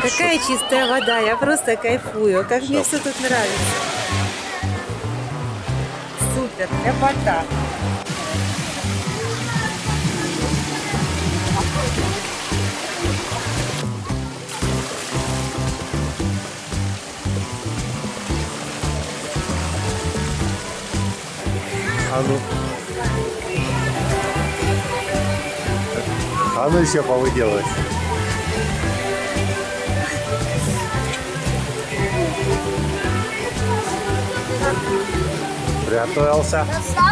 Такая чистая вода, я просто кайфую. Как мне все тут нравится. Супер, ляпота. А ну еще повыделывать. Приготовился.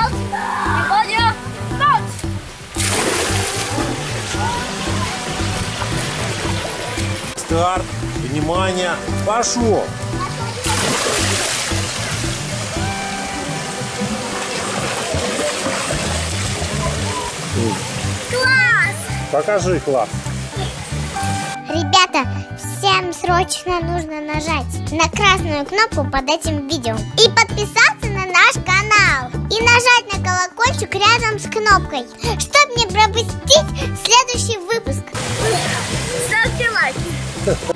Старт. Внимание. Пошел. Класс! Покажи класс. Ребята, всем срочно нужно нажать на красную кнопку под этим видео и подписаться на наш канал и нажать на колокольчик рядом с кнопкой, чтобы не пропустить следующий выпуск. Ставьте лайки.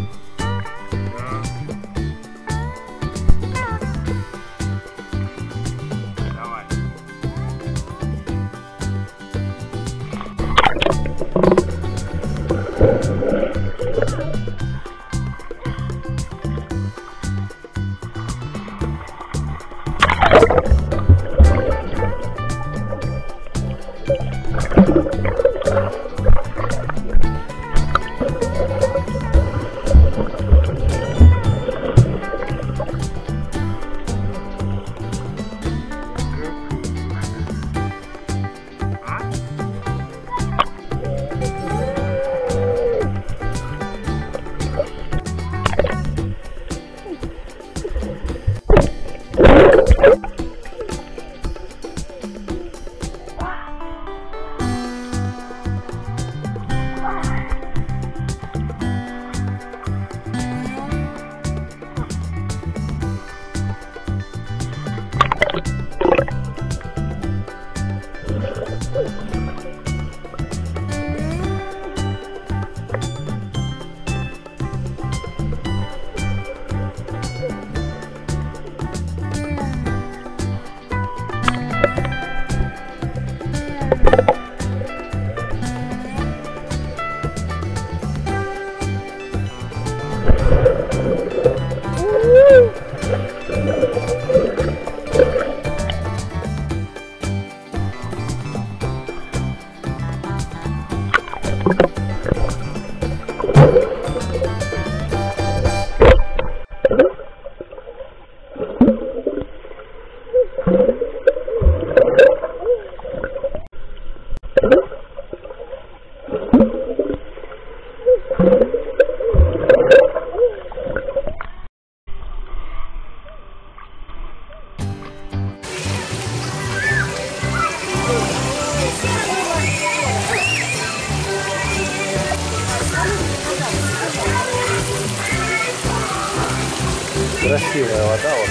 Красивая вода вот.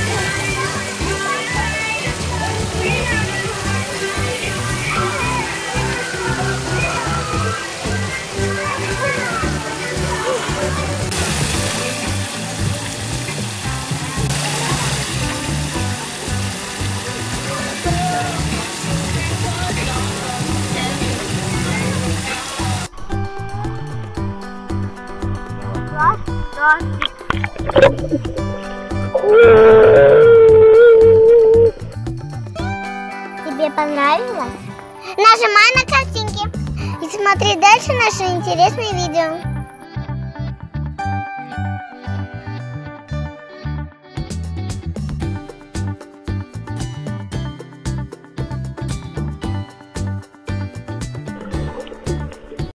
Тебе понравилось? Нажимай на картинки и смотри дальше наши интересные видео.